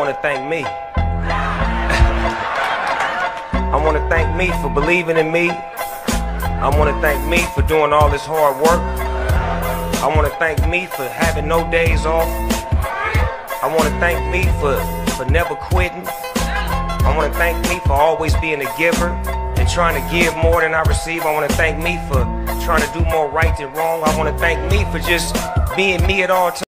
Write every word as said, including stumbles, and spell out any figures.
want to thank me. I want to thank me for believing in me. I want to thank me for doing all this hard work. I want to thank me for having no days off. I want to thank me for, for never quitting. I want to thank me for always being a giver and trying to give more than I receive. I want to thank me for trying to do more right than wrong. I want to thank me for just being me at all times.